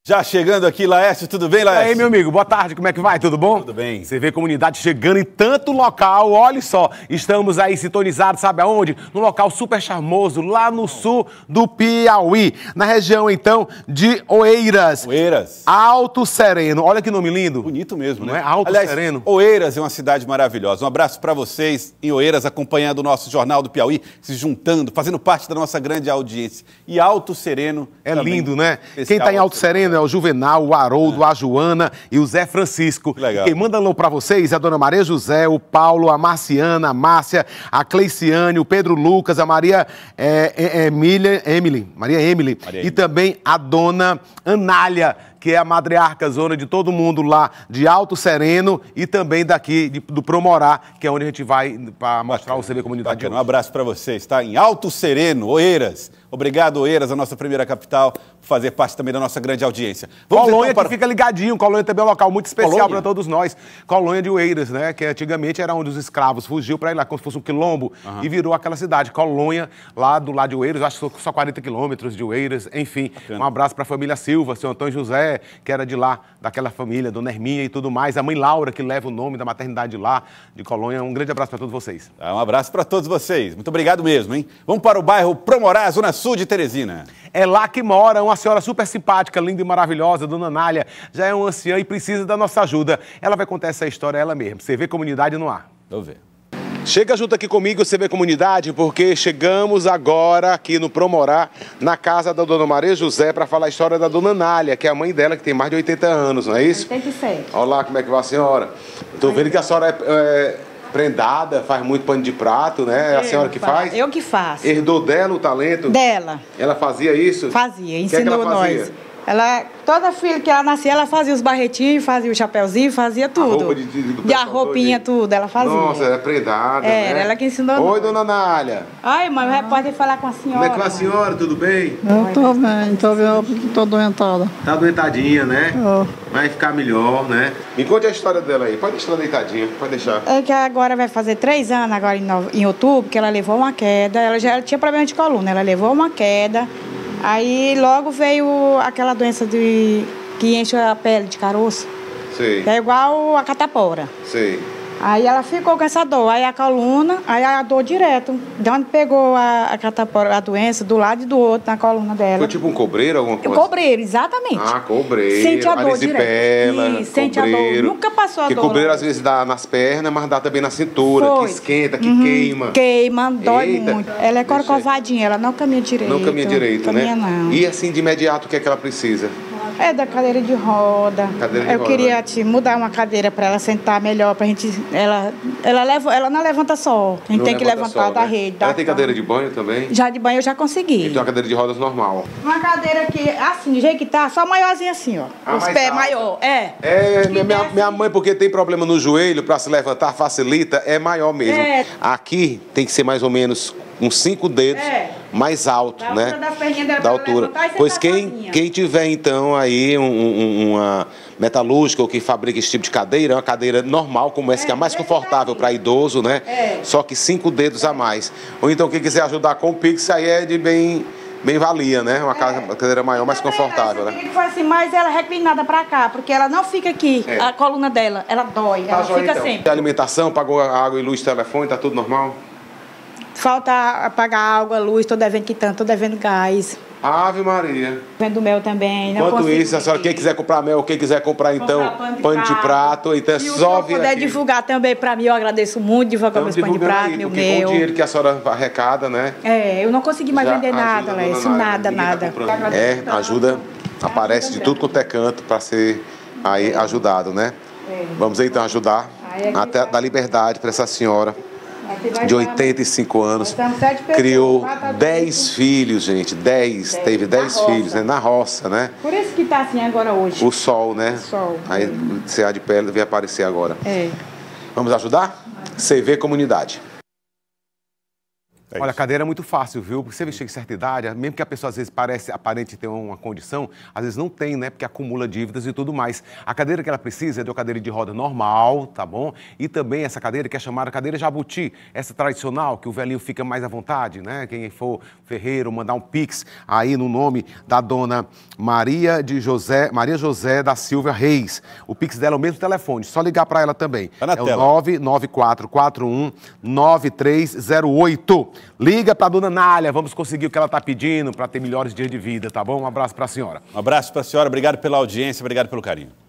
Já chegando aqui, Laércio, tudo bem, Laércio? E aí, meu amigo, boa tarde, como é que vai? Tudo bom? Tudo bem. Você vê comunidade chegando em tanto local, olha só, estamos aí sintonizados, sabe aonde? No local super charmoso, lá no sul do Piauí, na região, então, de Oeiras. Oeiras. Alto Sereno, olha que nome lindo. Bonito mesmo, né? Não é? Alto Sereno. Oeiras é uma cidade maravilhosa. Um abraço para vocês em Oeiras, acompanhando o nosso Jornal do Piauí, se juntando, fazendo parte da nossa grande audiência. E Alto Sereno é também, lindo, né? Quem está em Alto Sereno é o Juvenal, o Haroldo, a Joana e o Zé Francisco. Legal. Quem manda alô para vocês é a dona Maria José, o Paulo, a Marciana, a Márcia, a Cleiciane, o Pedro Lucas, a Maria Emily, e também a dona Anália, que é a matriarca zona de todo mundo lá de Alto Sereno e também daqui do Promorá, que é onde a gente vai para mostrar o CV Comunidade. Um abraço para vocês, tá? Em Alto Sereno, Oeiras. Obrigado, Oeiras, a nossa primeira capital, por fazer parte também da nossa grande audiência. Colônia, então, que fica ligadinho. Colônia também é um local muito especial para todos nós. Colônia de Oeiras, né? Que antigamente era onde os escravos fugiu para ir lá, como se fosse um quilombo, e virou aquela cidade. Colônia, lá do lado de Oeiras, acho que só 40 quilômetros de Oeiras, enfim. Bacana. Um abraço para a família Silva, seu Antônio José, que era de lá, daquela família, Dona Herminha e tudo mais. A mãe Laura, que leva o nome da maternidade lá, de Colônia. Um grande abraço para todos vocês. Um abraço para todos vocês. Muito obrigado mesmo, hein? Vamos para o bairro Promorá, Zona Sul de Teresina. É lá que mora uma senhora super simpática, linda e maravilhosa, Dona Anália. Já é uma anciã e precisa da nossa ajuda. Ela vai contar essa história ela mesma. CV Comunidade no ar. Vamos ver. Chega junto aqui comigo, CV Comunidade, porque chegamos agora aqui no Promorá, na casa da Dona Maria José, para falar a história da Dona Anália, que é a mãe dela, que tem mais de 80 anos, não é isso? 87. Olha lá como é que vai a senhora. Estou vendo que a senhora é prendada, faz muito pano de prato, né? É a senhora que faz? Eu que faço. Herdou dela o talento? Dela. Ela fazia isso? Fazia, ensinou nós. Ela, toda filha que ela nascia, ela fazia os barretinhos, fazia o chapeuzinho, fazia tudo. A roupinha, tudo, ela fazia. Nossa, era prendada, né? Ela que ensinou. Oi, Dona Anália. Ai, mãe, o repórter falar com a senhora. Como é que vai a senhora? Tudo bem? Eu tô bem, tô doentada. Tá doentadinha, né? Tô. Vai ficar melhor, né? Me conte a história dela aí. Pode deixar ela deitadinha, pode deixar. É que agora vai fazer 3 anos, agora em outubro, que ela levou uma queda. Ela já tinha problema de coluna, ela levou uma queda. Aí logo veio aquela doença que enche a pele de caroço. Sei. Que é igual a catapora. Sei. Aí ela ficou com essa dor, aí a coluna, aí a dor direto. De onde pegou a catapora, a doença, do lado e do outro, na coluna dela. Foi tipo um cobreiro, alguma coisa? Cobreiro, exatamente. Ah, cobreiro. Sente a dor direto. Sente a dor. Nunca passou a dor. Porque cobreiro às vezes dá nas pernas, mas dá também na cintura, que esquenta, que queima. Queima, dói muito. Ela é corcovadinha, ela não caminha direito. Não caminha direito, caminha, né? Não. E assim, de imediato, o que é que ela precisa? É da cadeira de roda. Eu queria mudar uma cadeira para ela sentar melhor, pra gente. Ela não levanta só. A gente tem que levantar da rede. Ela tem cadeira de banho também? Já de banho eu já consegui. Então uma cadeira de rodas normal. Uma cadeira que, assim, do jeito que tá, só maiorzinha assim, ó. Os pés maior. Minha mãe, porque tem problema no joelho, para se levantar facilita, é maior mesmo. Aqui tem que ser mais ou menos uns 5 dedos mais alto, né? Da altura. Pois quem tiver então aí uma metalúrgica ou que fabrica esse tipo de cadeira, é uma cadeira normal, como essa que é a mais confortável para idoso, né? Só que 5 dedos a mais. Ou então quem quiser ajudar com o Pix, aí é de bem valia, né? Uma cadeira maior, mais confortável, né? Foi assim, mas ela reclinada pra cá, porque ela não fica aqui, a coluna dela, ela dói, ela fica sempre. A alimentação, pagou água e luz, telefone, tá tudo normal? Falta pagar água, luz, tô devendo quitanda, tô devendo gás. Ave Maria. Vendo mel também. Enquanto isso, a senhora, quem quiser comprar mel, quem quiser comprar então pano de prato, então é só vir aqui. Se puder divulgar também pra mim, eu agradeço muito divulgar meus pano de prato, meu mel. Com o dinheiro que a senhora arrecada, né? Eu não consegui mais vender nada, Lécio, nada. Ajuda, aparece de tudo quanto é canto para ser aí ajudado, né? Vamos então ajudar até dar liberdade para essa senhora de 85 anos, criou 10 filhos, gente, teve 10 filhos, né, na roça, né? Por isso que tá assim agora hoje. O sol, né? O sol. Aí o CA de pele veio aparecer agora. Vamos ajudar? CV Comunidade. Olha, a cadeira é muito fácil, viu? Porque você vestir de certa idade, mesmo que a pessoa às vezes aparente ter uma condição, às vezes não tem, né? Porque acumula dívidas e tudo mais. A cadeira que ela precisa é de uma cadeira de roda normal, tá bom? E também essa cadeira que é chamada cadeira jabuti, essa tradicional, que o velhinho fica mais à vontade, né? Quem for ferreiro, mandar um pix aí no nome da dona Maria José da Silva Reis. O pix dela é o mesmo telefone, só ligar para ela também. Tá na tela. O 99441-9308. Liga para a dona Nália, vamos conseguir o que ela está pedindo para ter melhores dias de vida, tá bom? Um abraço para a senhora. Um abraço para a senhora, obrigado pela audiência, obrigado pelo carinho.